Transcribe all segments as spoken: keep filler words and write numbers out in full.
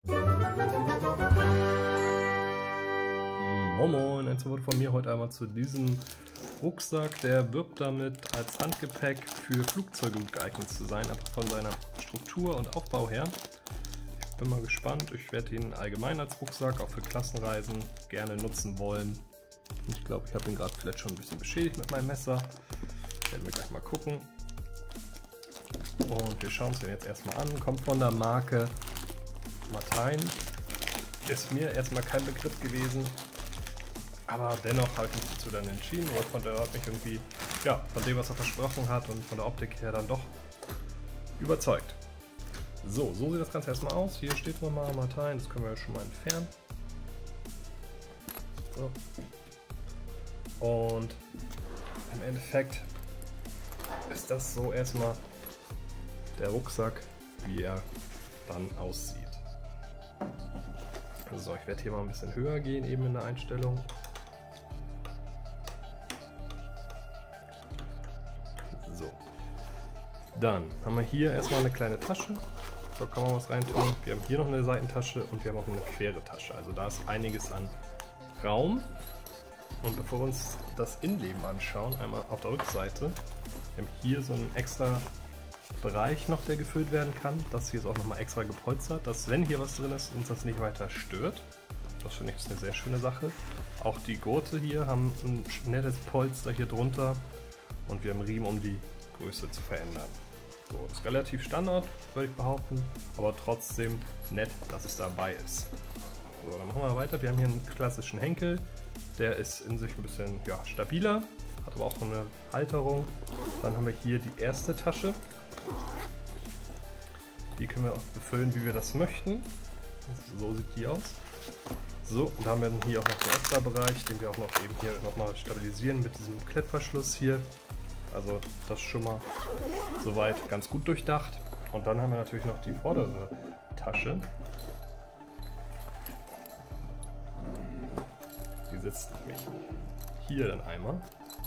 Moin Moin, ein Wort von mir heute einmal zu diesem Rucksack. Der wirbt damit, als Handgepäck für Flugzeuge gut geeignet zu sein, einfach von seiner Struktur und Aufbau her. Ich bin mal gespannt, ich werde ihn allgemein als Rucksack auch für Klassenreisen gerne nutzen wollen. Ich glaube, ich habe ihn gerade vielleicht schon ein bisschen beschädigt mit meinem Messer. Werden wir gleich mal gucken. Und wir schauen uns den jetzt erstmal an. Kommt von der Marke Martijn. Ist mir erstmal kein Begriff gewesen. Aber dennoch habe ich mich dazu dann entschieden, weil von der hat mich irgendwie, ja, von dem, was er versprochen hat und von der Optik her dann doch überzeugt. So, so sieht das Ganze erstmal aus. Hier steht nochmal Martijn, das können wir ja schon mal entfernen. So. Und im Endeffekt ist das so erstmal der Rucksack, wie er dann aussieht. So, ich werde hier mal ein bisschen höher gehen, eben in der Einstellung. So. Dann haben wir hier erstmal eine kleine Tasche. Da kann man was reintun. Wir haben hier noch eine Seitentasche und wir haben auch eine quere Tasche. Also da ist einiges an Raum. Und bevor wir uns das Innenleben anschauen, einmal auf der Rückseite, wir haben hier so einen extra Bereich noch, der gefüllt werden kann. Das hier ist auch nochmal extra gepolstert, dass, wenn hier was drin ist, uns das nicht weiter stört. Das finde ich ist eine sehr schöne Sache. Auch die Gurte hier haben ein nettes Polster hier drunter und wir haben einen Riemen, um die Größe zu verändern. So, das ist relativ Standard, würde ich behaupten, aber trotzdem nett, dass es dabei ist. So, dann machen wir weiter. Wir haben hier einen klassischen Henkel, der ist in sich ein bisschen ja, stabiler, hat aber auch eine Halterung. Dann haben wir hier die erste Tasche. Die können wir auch befüllen, wie wir das möchten. So sieht die aus. So, und da haben wir dann hier auch noch den extra Bereich, den wir auch noch eben hier nochmal stabilisieren mit diesem Klettverschluss hier. Also das ist schon mal soweit ganz gut durchdacht. Und dann haben wir natürlich noch die vordere Tasche. Die sitzt nämlich hier dann einmal.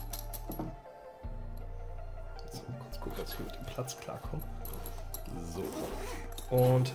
Jetzt mal kurz gucken, dass ich mit dem Platz klarkomme. So. Und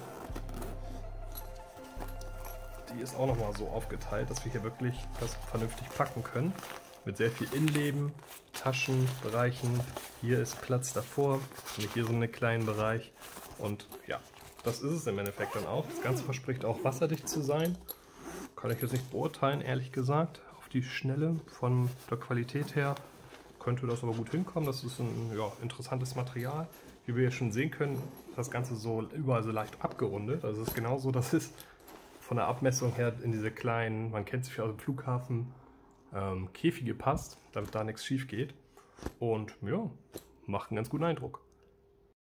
die ist auch nochmal so aufgeteilt, dass wir hier wirklich das vernünftig packen können. Mit sehr viel Innenleben, Taschenbereichen. Hier ist Platz davor. Und hier so einen kleinen Bereich. Und ja, das ist es im Endeffekt dann auch. Das Ganze verspricht auch wasserdicht zu sein. Kann ich jetzt nicht beurteilen, ehrlich gesagt. Auf die Schnelle von der Qualität her könnte das aber gut hinkommen. Das ist ein ja, interessantes Material. Wie wir ja schon sehen können, das Ganze so überall so leicht abgerundet. Also es ist genauso, dass es von der Abmessung her in diese kleinen, man kennt sich aus dem Flughafen, ähm, Käfige passt, damit da nichts schief geht. Und ja, macht einen ganz guten Eindruck.